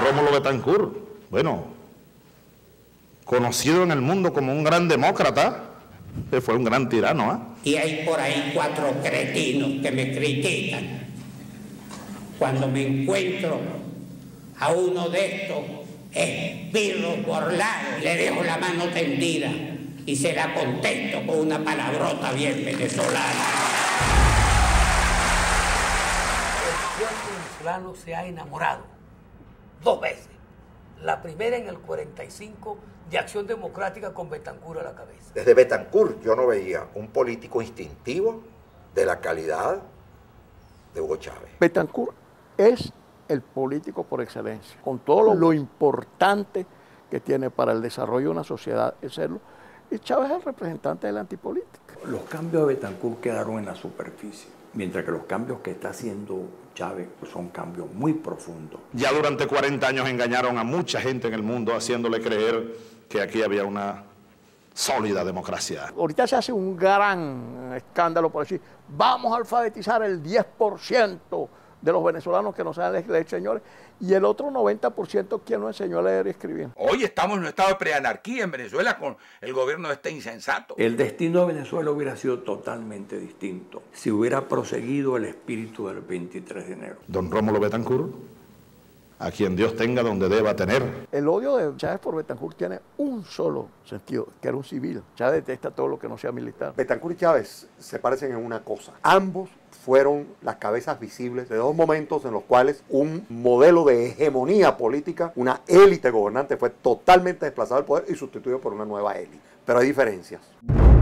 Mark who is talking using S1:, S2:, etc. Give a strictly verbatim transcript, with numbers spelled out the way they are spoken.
S1: Rómulo Betancourt, bueno, conocido en el mundo como un gran demócrata, que fue un gran tirano, ¿eh?
S2: Y hay por ahí cuatro cretinos que me critican. Cuando me encuentro a uno de estos espirros burlados, le dejo la mano tendida y se la contesto con una palabrota bien venezolana.
S3: El pueblo venezolano se ha enamorado dos veces. La primera en el cuarenta y cinco de Acción Democrática con Betancourt a la cabeza.
S4: Desde Betancourt yo no veía un político instintivo de la calidad de Hugo Chávez.
S5: Betancourt es el político por excelencia, con todo lo importante que tiene para el desarrollo de una sociedad, es serlo. Y Chávez es el representante de la antipolítica.
S6: Los cambios de Betancourt quedaron en la superficie, mientras que los cambios que está haciendo Chávez son cambios muy profundos.
S1: Ya durante cuarenta años engañaron a mucha gente en el mundo haciéndole creer que aquí había una sólida democracia.
S5: Ahorita se hace un gran escándalo por decir, vamos a alfabetizar el diez por ciento de los venezolanos que no saben leer, señores, y el otro noventa por ciento quien no enseñó a leer y escribir.
S7: Hoy estamos en un estado de preanarquía en Venezuela con el gobierno de este insensato.
S6: El destino de Venezuela hubiera sido totalmente distinto si hubiera proseguido el espíritu del veintitrés de enero.
S1: Don Rómulo Betancourt, a quien Dios tenga donde deba tener.
S5: El odio de Chávez por Betancourt tiene un solo sentido, que era un civil. Chávez detesta todo lo que no sea militar.
S8: Betancourt y Chávez se parecen en una cosa. Ambos fueron las cabezas visibles de dos momentos en los cuales un modelo de hegemonía política, una élite gobernante, fue totalmente desplazado del poder y sustituido por una nueva élite. Pero hay diferencias.